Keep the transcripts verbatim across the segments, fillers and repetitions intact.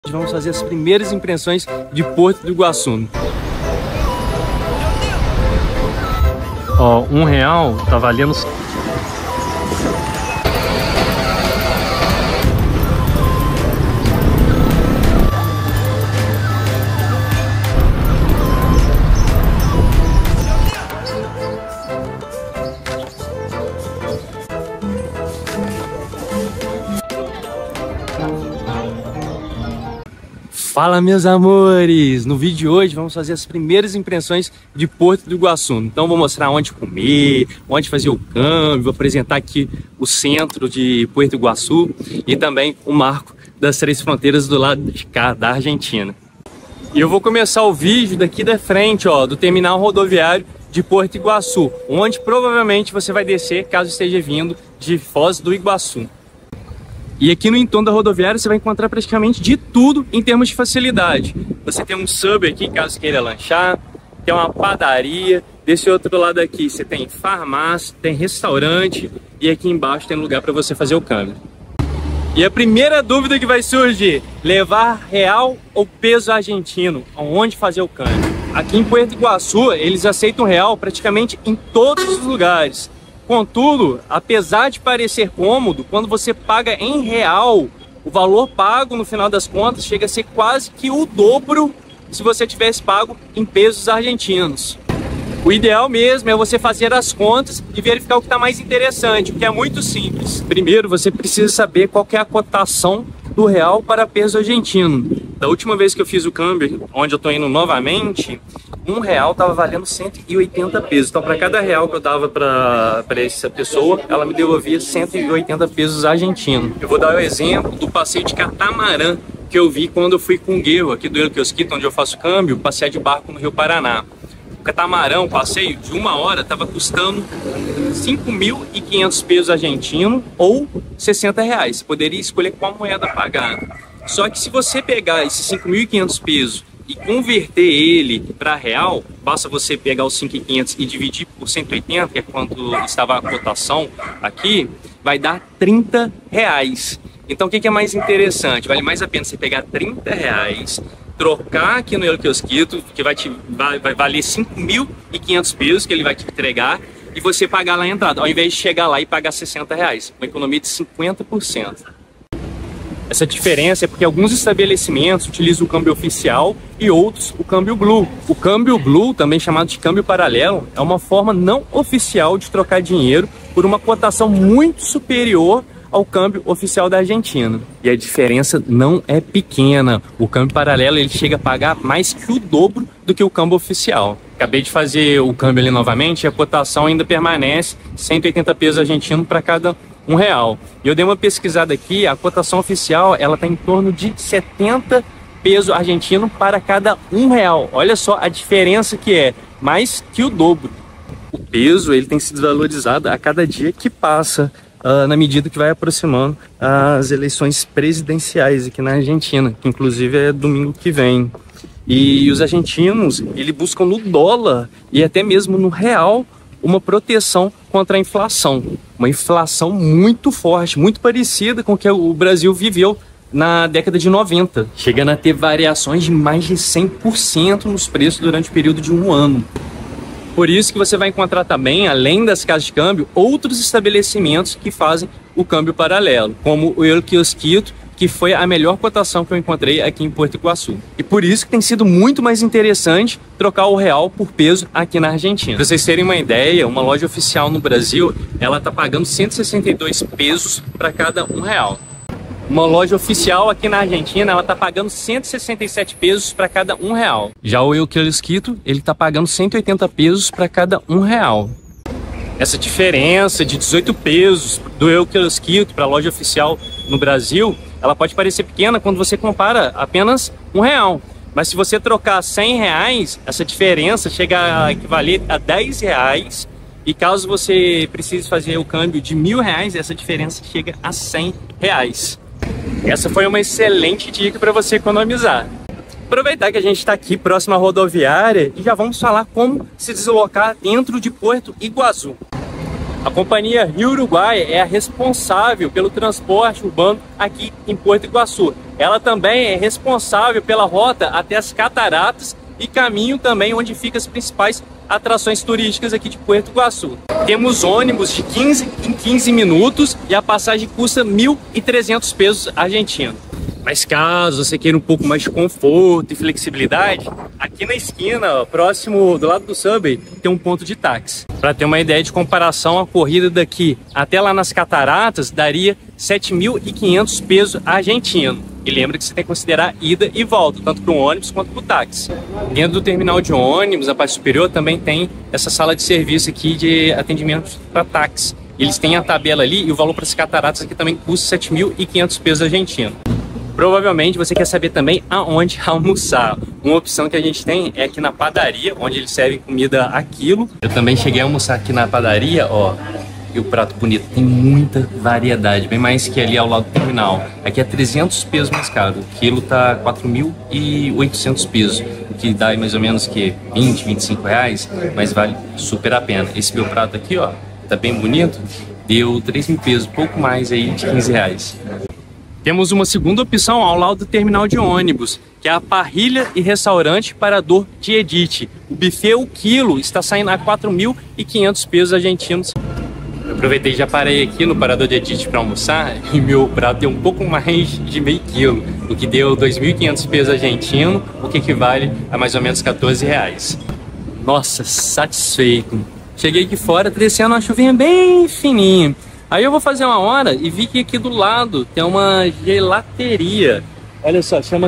Vamos fazer as primeiras impressões de Porto do Iguaçu. Ó, um real tá valendo... Fala, meus amores! No vídeo de hoje vamos fazer as primeiras impressões de Porto do Iguaçu. Então vou mostrar onde comer, onde fazer o câmbio, vou apresentar aqui o centro de Porto do Iguaçu e também o marco das três fronteiras do lado de cá, da Argentina. E eu vou começar o vídeo daqui da frente, ó, do terminal rodoviário de Porto do Iguaçu, onde provavelmente você vai descer caso esteja vindo de Foz do Iguaçu. E aqui no entorno da rodoviária você vai encontrar praticamente de tudo em termos de facilidade. Você tem um sub aqui, caso queira lanchar, tem uma padaria, desse outro lado aqui você tem farmácia, tem restaurante e aqui embaixo tem lugar para você fazer o câmbio. E a primeira dúvida que vai surgir, levar real ou peso argentino, aonde fazer o câmbio? Aqui em Porto do Iguaçu eles aceitam real praticamente em todos os lugares. Contudo, apesar de parecer cômodo, quando você paga em real, o valor pago no final das contas chega a ser quase que o dobro se você tivesse pago em pesos argentinos. O ideal mesmo é você fazer as contas e verificar o que está mais interessante, o que é muito simples. Primeiro, você precisa saber qual que é a cotação do real para peso argentino. Da última vez que eu fiz o câmbio, onde eu estou indo novamente, um real estava valendo cento e oitenta pesos. Então, para cada real que eu dava para essa pessoa, ela me devolvia cento e oitenta pesos argentinos. Eu vou dar o exemplo do passeio de catamarã que eu vi quando eu fui com o Guerro, aqui do El Kiosquito, onde eu faço câmbio, passear de barco no Rio Paraná. O catamarã, o passeio de uma hora, estava custando cinco mil e quinhentos pesos argentinos ou sessenta reais. Você poderia escolher qual moeda pagar. Só que se você pegar esses cinco mil e quinhentos pesos e converter ele para real, basta você pegar os cinco mil e quinhentos e dividir por cento e oitenta, que é quanto estava a cotação aqui, vai dar trinta reais. Então o que é mais interessante? Vale mais a pena você pegar trinta reais, trocar aqui no El Kiosquito, que vai, te, vai, vai valer cinco mil e quinhentos pesos que ele vai te entregar, e você pagar lá a entrada, ao invés de chegar lá e pagar sessenta reais, uma economia de cinquenta por cento. Essa diferença é porque alguns estabelecimentos utilizam o câmbio oficial e outros o câmbio blue. O câmbio blue, também chamado de câmbio paralelo, é uma forma não oficial de trocar dinheiro por uma cotação muito superior ao câmbio oficial da Argentina. E a diferença não é pequena. O câmbio paralelo ele chega a pagar mais que o dobro do que o câmbio oficial. Acabei de fazer o câmbio ali novamente e a cotação ainda permanece cento e oitenta pesos argentinos para cada um real. E eu dei uma pesquisada aqui, a cotação oficial ela está em torno de setenta pesos argentinos para cada um real. Olha só a diferença que é, mais que o dobro. O peso ele tem se desvalorizado a cada dia que passa. Uh, na medida que vai aproximando as eleições presidenciais aqui na Argentina, que inclusive é domingo que vem. E os argentinos, eles buscam no dólar e até mesmo no real uma proteção contra a inflação. Uma inflação muito forte, muito parecida com o que o Brasil viveu na década de noventa, chegando a ter variações de mais de cem por cento nos preços durante o período de um ano. Por isso que você vai encontrar também, além das casas de câmbio, outros estabelecimentos que fazem o câmbio paralelo, como o El Kiosquito, que foi a melhor cotação que eu encontrei aqui em Porto do Iguaçu. E por isso que tem sido muito mais interessante trocar o real por peso aqui na Argentina. Para vocês terem uma ideia, uma loja oficial no Brasil, ela está pagando cento e sessenta e dois pesos para cada um real. Uma loja oficial aqui na Argentina, ela tá pagando cento e sessenta e sete pesos para cada um real. Já o El Kiosquito, ele tá pagando cento e oitenta pesos para cada um real. Essa diferença de dezoito pesos do El Kiosquito para a loja oficial no Brasil, ela pode parecer pequena quando você compara apenas um real. Mas se você trocar cem reais, essa diferença chega a equivaler a dez reais. E caso você precise fazer o câmbio de mil reais, essa diferença chega a cem reais. Essa foi uma excelente dica para você economizar. Aproveitar que a gente está aqui próximo à rodoviária e já vamos falar como se deslocar dentro de Porto Iguaçu. A companhia Rio Uruguai é a responsável pelo transporte urbano aqui em Porto Iguaçu. Ela também é responsável pela rota até as cataratas e caminho também onde ficam as principais atrações turísticas aqui de Porto Iguaçu. Temos ônibus de quinze em quinze minutos e a passagem custa mil e trezentos pesos argentinos. Mas caso você queira um pouco mais de conforto e flexibilidade, aqui na esquina, ó, próximo do lado do Subway, tem um ponto de táxi. Para ter uma ideia de comparação, a corrida daqui até lá nas cataratas daria sete mil e quinhentos pesos argentinos. E lembra que você tem que considerar ida e volta, tanto para o ônibus quanto para o táxi. Dentro do terminal de ônibus, a parte superior, também tem essa sala de serviço aqui de atendimento para táxi. Eles têm a tabela ali e o valor para as cataratas aqui também custa sete mil e quinhentos pesos argentinos. Provavelmente você quer saber também aonde almoçar. Uma opção que a gente tem é aqui na padaria, onde eles servem comida a quilo. Eu também cheguei a almoçar aqui na padaria, ó. E o prato bonito, tem muita variedade, bem mais que ali ao lado do terminal. Aqui é trezentos pesos mais caro, o quilo tá quatro mil e oitocentos pesos, o que dá mais ou menos que vinte, vinte e cinco reais, mas vale super a pena. Esse meu prato aqui, ó, tá bem bonito, deu três mil pesos, pouco mais aí de quinze reais. Temos uma segunda opção ao lado do terminal de ônibus, que é a parrilha e restaurante Parador de Edith. O buffet, o quilo, está saindo a quatro mil e quinhentos pesos argentinos. Eu aproveitei e já parei aqui no Parador de Edith para almoçar e meu prato deu um pouco mais de meio quilo, o que deu dois mil e quinhentos pesos argentinos, o que equivale a mais ou menos quatorze reais. Nossa, satisfeito. Cheguei aqui fora, tá descendo uma chuvinha bem fininha. Aí eu vou fazer uma hora e vi que aqui do lado tem uma gelateria. Olha só, chama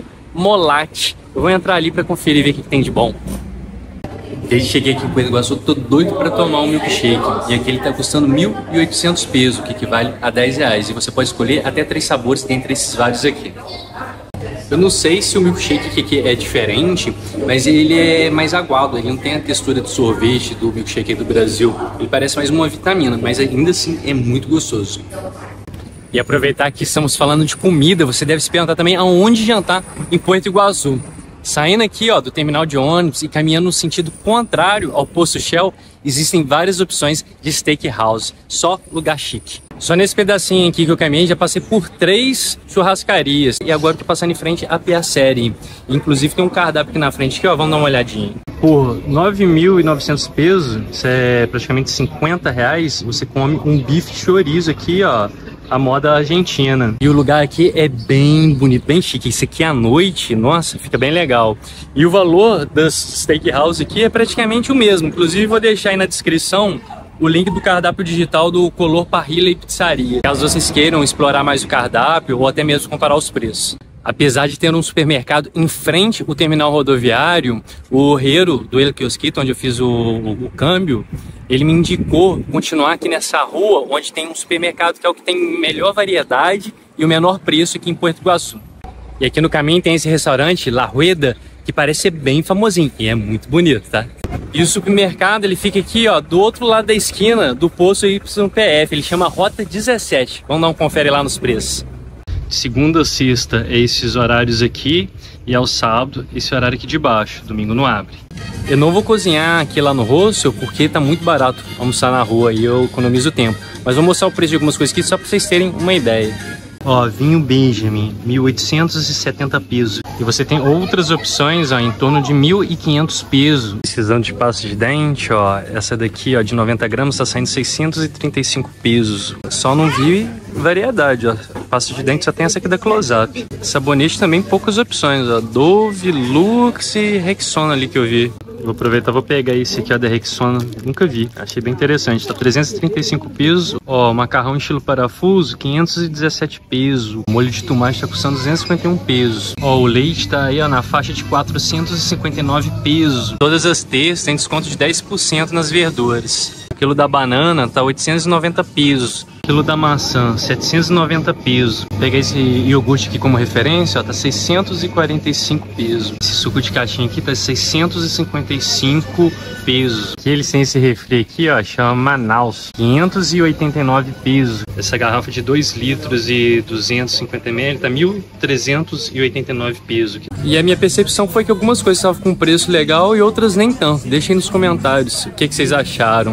Cremolate. Eu vou entrar ali para conferir e ver o que tem de bom. Desde que cheguei aqui em Porto Iguaçu, tô doido para tomar um milkshake. E aqui ele tá custando mil e oitocentos pesos, o que equivale a dez reais. E você pode escolher até três sabores dentre esses vários aqui. Eu não sei se o milkshake aqui é diferente, mas ele é mais aguado, ele não tem a textura de sorvete do milkshake do Brasil. Ele parece mais uma vitamina, mas ainda assim é muito gostoso. E aproveitar que estamos falando de comida, você deve se perguntar também aonde jantar em Porto Iguaçu. Saindo aqui, ó, do terminal de ônibus e caminhando no sentido contrário ao posto Shell, existem várias opções de steakhouse, só lugar chique. Só nesse pedacinho aqui que eu caminhei, já passei por três churrascarias. E agora eu tô passando em frente à Piacere. Inclusive tem um cardápio aqui na frente, aqui, ó, vamos dar uma olhadinha. Por nove mil e novecentos pesos, isso é praticamente cinquenta reais, você come um bife chorizo aqui, ó, a moda argentina. E o lugar aqui é bem bonito, bem chique. Isso aqui à noite, nossa, fica bem legal. E o valor das steakhouse aqui é praticamente o mesmo. Inclusive vou deixar aí na descrição o link do cardápio digital do Color Parrilha e Pizzaria, caso vocês queiram explorar mais o cardápio ou até mesmo comparar os preços. Apesar de ter um supermercado em frente ao terminal rodoviário, o herreiro do El Quiosquito, onde eu fiz o, o, o câmbio, ele me indicou continuar aqui nessa rua, onde tem um supermercado que é o que tem melhor variedade e o menor preço aqui em Porto Iguaçu. E aqui no caminho tem esse restaurante, La Rueda, que parece ser bem famosinho e é muito bonito, tá? E o supermercado, ele fica aqui, ó, do outro lado da esquina do posto Y P F, ele chama Rota dezessete. Vamos dar um confere lá nos preços. De segunda a sexta é esses horários aqui e ao sábado esse horário aqui de baixo, domingo não abre. Eu não vou cozinhar aqui lá no hostel porque tá muito barato almoçar na rua e eu economizo tempo. Mas vou mostrar o preço de algumas coisas aqui só para vocês terem uma ideia. Ó, vinho Benjamin, mil oitocentos e setenta pesos. E você tem outras opções, ó, em torno de mil e quinhentos pesos. Precisando de pasta de dente, ó, essa daqui, ó, de noventa gramas, tá saindo seiscentos e trinta e cinco pesos. Só não vi variedade, ó. Pasta de dente só tem essa aqui da Close-Up. Sabonete também poucas opções, ó. Dove, Lux e Rexona ali que eu vi. Vou aproveitar, vou pegar esse aqui, ó, da Rexona. Nunca vi, achei bem interessante. Tá trezentos e trinta e cinco pesos. Ó, macarrão estilo parafuso, quinhentos e dezessete pesos. O molho de tomate tá custando duzentos e cinquenta e um pesos. Ó, o leite tá aí, ó, na faixa de quatrocentos e cinquenta e nove pesos. Todas as terças tem desconto de dez por cento nas verduras. O quilo da banana tá oitocentos e noventa pesos. O quilo da maçã, setecentos e noventa pesos. Vou pegar esse iogurte aqui como referência, ó, tá seiscentos e quarenta e cinco pesos. Esse suco de caixinha aqui tá seiscentos e cinquenta e cinco pesos. Aqui eles têm esse refri aqui, ó, chama Manaus, quinhentos e oitenta e nove pesos. Essa garrafa de dois litros e duzentos e cinquenta mililitros tá mil trezentos e oitenta e nove pesos. E a minha percepção foi que algumas coisas estavam com preço legal e outras nem tanto. Deixem nos comentários o que, que vocês acharam.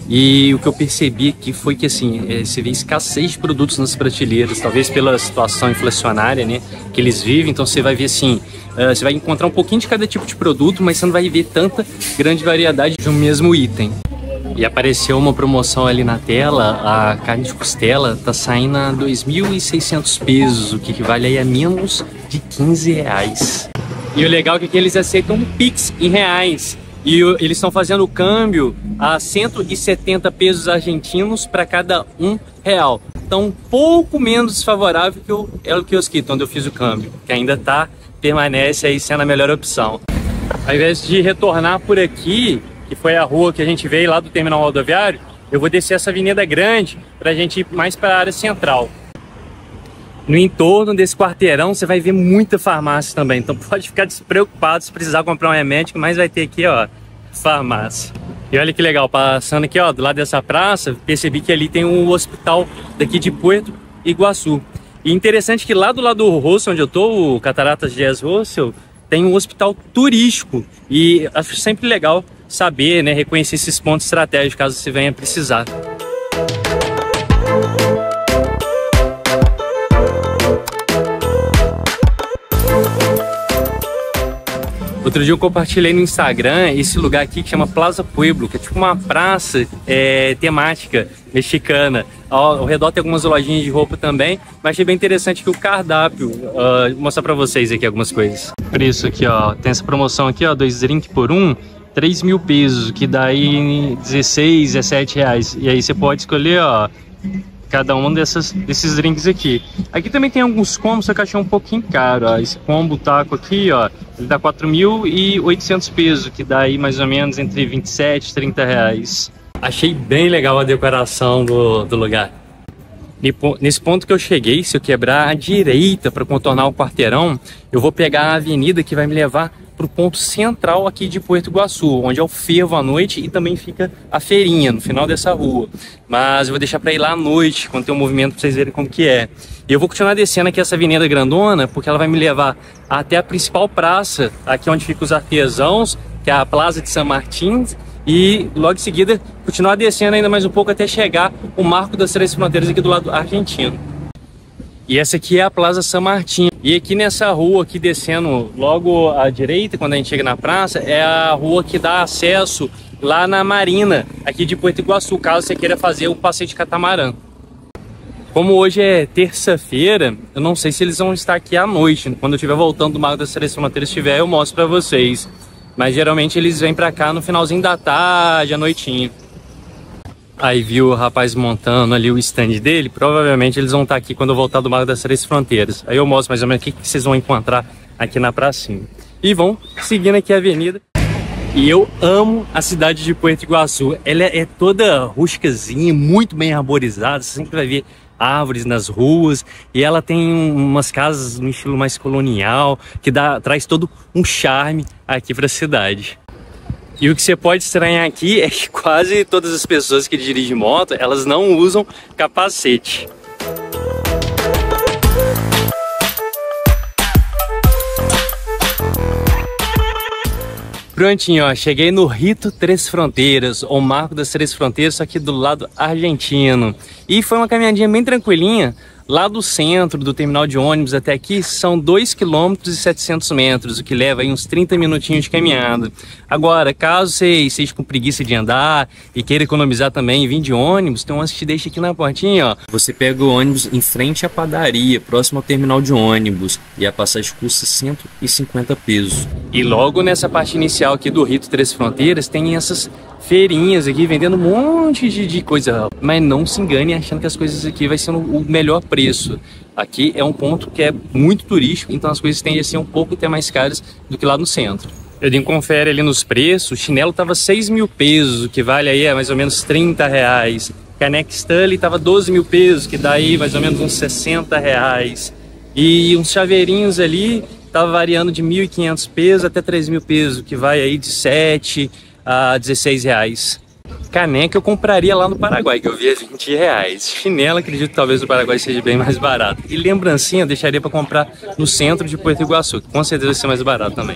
E o que eu percebi aqui foi que, assim, é, você vê escassez de produtos nas prateleiras, talvez pela situação inflacionária, né, que eles vivem. Então você vai ver, assim, uh, você vai encontrar um pouquinho de cada tipo de produto, mas você não vai ver tanta grande variedade de um mesmo item. E apareceu uma promoção ali na tela, a carne de costela tá saindo a dois mil e seiscentos pesos, o que equivale aí a menos de quinze reais. E o legal é que aqui eles aceitam Pix em reais. E eles estão fazendo o câmbio a cento e setenta pesos argentinos para cada um real. Então, um pouco menos desfavorável que o El Quiosquito, onde eu fiz o câmbio, que ainda tá, permanece aí sendo a melhor opção. Ao invés de retornar por aqui, que foi a rua que a gente veio lá do terminal rodoviário, eu vou descer essa avenida grande para a gente ir mais para a área central. No entorno desse quarteirão você vai ver muita farmácia também, então pode ficar despreocupado se precisar comprar um remédio, mas vai ter aqui, ó, farmácia. E olha que legal, passando aqui, ó, do lado dessa praça, percebi que ali tem um hospital daqui de Puerto Iguaçu. E interessante que lá do lado do Rossel, onde eu tô, o Cataratas Dias Rossel, tem um hospital turístico e acho sempre legal saber, né, reconhecer esses pontos estratégicos caso você venha precisar. Outro dia eu compartilhei no Instagram esse lugar aqui que chama Plaza Pueblo, que é tipo uma praça é, temática mexicana. Ao, ao redor tem algumas lojinhas de roupa também, mas achei bem interessante que o cardápio, uh, vou mostrar pra vocês aqui algumas coisas. Preço aqui, ó, tem essa promoção aqui, ó, dois drinks por um, três mil pesos, que dá aí dezesseis, dezessete reais. E aí você pode escolher, ó, cada um dessas, desses drinks aqui. Aqui também tem alguns combos, só que eu achei um pouquinho caro, ó. Esse combo taco aqui, ó, ele dá quatro mil e oitocentos pesos, que dá aí mais ou menos entre vinte e sete e trinta reais. Achei bem legal a decoração do, do lugar. Nesse ponto que eu cheguei, se eu quebrar à direita para contornar o quarteirão, eu vou pegar a avenida que vai me levar para o ponto central aqui de Puerto Iguaçu, onde é o fervo à noite e também fica a feirinha no final dessa rua. Mas eu vou deixar para ir lá à noite, quando tem um movimento, para vocês verem como que é. E eu vou continuar descendo aqui essa avenida grandona, porque ela vai me levar até a principal praça, aqui onde ficam os artesãos, que é a Plaza de San Martín, e logo em seguida continuar descendo ainda mais um pouco até chegar o Marco das Três Fronteiras aqui do lado argentino. E essa aqui é a Plaza San Martín. E aqui nessa rua, aqui descendo logo à direita, quando a gente chega na praça, é a rua que dá acesso lá na marina, aqui de Puerto Iguaçu, caso você queira fazer o passeio de catamarã. Como hoje é terça-feira, eu não sei se eles vão estar aqui à noite. Quando eu estiver voltando do Marco das Três Fronteiras, estiver, eu mostro pra vocês. Mas geralmente eles vêm pra cá no finalzinho da tarde, à noitinha. Aí viu o rapaz montando ali o stand dele, provavelmente eles vão estar aqui quando eu voltar do Marco das Três Fronteiras. Aí eu mostro mais ou menos o que, que vocês vão encontrar aqui na pracinha. E vão seguindo aqui a avenida. E eu amo a cidade de Puerto Iguaçu. Ela é toda rústicazinha, muito bem arborizada, você sempre vai ver árvores nas ruas. E ela tem umas casas no estilo mais colonial, que dá, traz todo um charme aqui para a cidade. E o que você pode estranhar aqui é que quase todas as pessoas que dirigem moto, elas não usam capacete. Prontinho, ó, cheguei no Rito Três Fronteiras, ou Marco das Três Fronteiras, só aqui do lado argentino. E foi uma caminhadinha bem tranquilinha. Lá do centro, do terminal de ônibus até aqui, são dois quilômetros e setecentos metros, o que leva aí uns trinta minutinhos de caminhada. Agora, caso você esteja com preguiça de andar e queira economizar também e vir de ônibus, tem umas que te deixa aqui na portinha, ó. Você pega o ônibus em frente à padaria, próximo ao terminal de ônibus, e a passagem custa cento e cinquenta pesos. E logo nessa parte inicial aqui do Rito Três Fronteiras, tem essas feirinhas aqui vendendo um monte de, de coisa, mas não se engane achando que as coisas aqui vai ser o melhor preço. Aqui é um ponto que é muito turístico, então as coisas tendem a ser um pouco até mais caras do que lá no centro. Eu dei um confere ali nos preços, o chinelo tava seis mil pesos, o que vale aí é mais ou menos trinta reais. Caneca Stanley tava doze mil pesos, que dá aí mais ou menos uns sessenta reais. E uns chaveirinhos ali tava variando de mil e quinhentos pesos até três mil pesos, que vai aí de sete a dezesseis reais. Caneca eu compraria lá no Paraguai, que eu vi a vinte reais. Chinela, acredito que talvez no Paraguai seja bem mais barato. E lembrancinha eu deixaria para comprar no centro de Puerto Iguaçu, que com certeza vai ser mais barato também.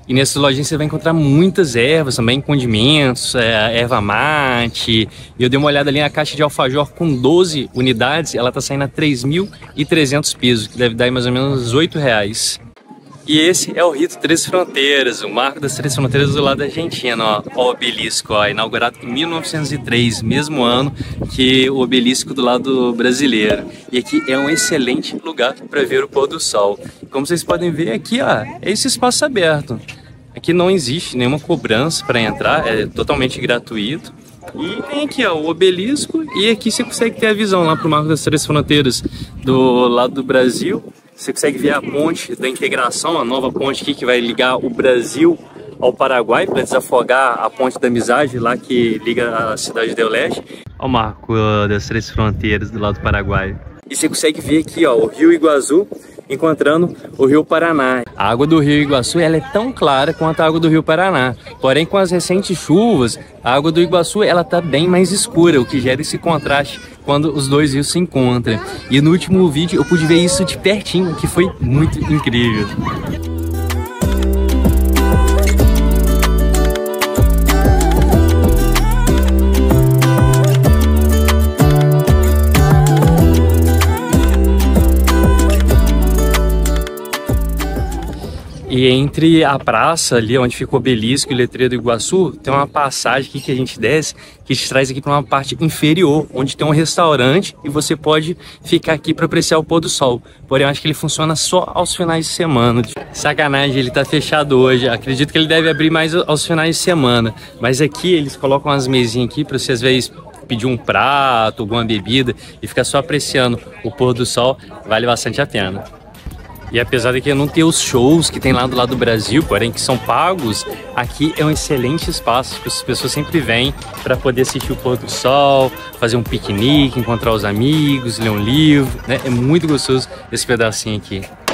E nessas lojinhas você vai encontrar muitas ervas também, condimentos, é, erva mate. E eu dei uma olhada ali na caixa de alfajor com doze unidades, ela tá saindo a três mil e trezentos pesos, que deve dar mais ou menos oito reais. E esse é o Rito Três Fronteiras, o marco das Três Fronteiras do lado da Argentina, ó, o obelisco, ó, inaugurado em mil novecentos e três, mesmo ano que o obelisco do lado brasileiro. E aqui é um excelente lugar para ver o pôr do sol. Como vocês podem ver aqui, ó, é esse espaço aberto. Aqui não existe nenhuma cobrança para entrar, é totalmente gratuito. E tem aqui, ó, o obelisco, e aqui você consegue ter a visão lá para o marco das Três Fronteiras do lado do Brasil. Você consegue ver a ponte da integração, a nova ponte aqui que vai ligar o Brasil ao Paraguai para desafogar a ponte da amizade lá que liga a cidade do Leste. Olha o marco das Três Fronteiras do lado do Paraguai. E você consegue ver aqui, ó, o Rio Iguaçu encontrando o Rio Paraná. A água do Rio Iguaçu ela é tão clara quanto a água do Rio Paraná. Porém, com as recentes chuvas, a água do Iguaçu ela tá bem mais escura, o que gera esse contraste quando os dois rios se encontram. E no último vídeo eu pude ver isso de pertinho, que foi muito incrível. E entre a praça ali, onde fica o obelisco e o letreiro do Iguaçu, tem uma passagem aqui que a gente desce, que te traz aqui para uma parte inferior, onde tem um restaurante e você pode ficar aqui para apreciar o pôr do sol. Porém, eu acho que ele funciona só aos finais de semana. Sacanagem, ele tá fechado hoje. Acredito que ele deve abrir mais aos finais de semana. Mas aqui eles colocam umas mesinhas aqui para você às vezes pedir um prato, alguma bebida e ficar só apreciando o pôr do sol. Vale bastante a pena. E apesar de que não ter os shows que tem lá do lado do Brasil, porém que são pagos, aqui é um excelente espaço que as pessoas sempre vêm para poder assistir o pôr do sol, fazer um piquenique, encontrar os amigos, ler um livro, né? É muito gostoso esse pedacinho aqui.